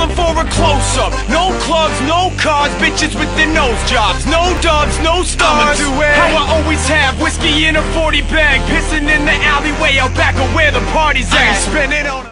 calling for a close-up. No clubs, no cars, bitches with their nose jobs. No dubs, no stars. I'ma do it how I always have. Whiskey in a 40 bag, pissing in the alleyway out back of where the party's at. I ain't spending on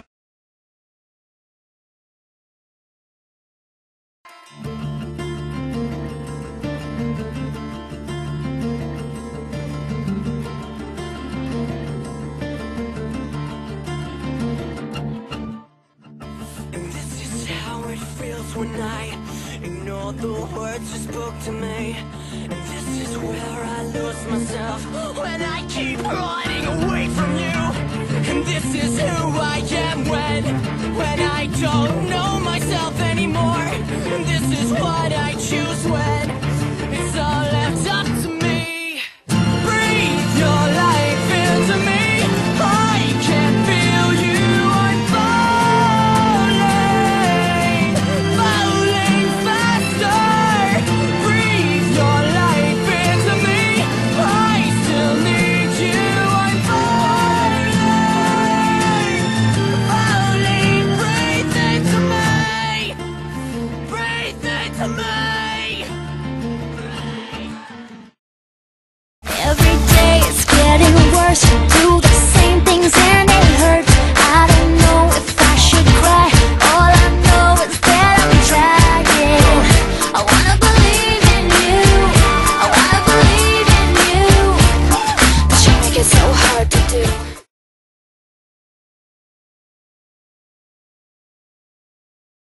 when I ignore the words you spoke to me. And this is where I lose myself, when I keep running away from you. And this is who I am when I don't know myself anymore. And this is what I choose when it's all left up to me. Breathe your life into me. I can feel you. Every day it's getting worse. You do the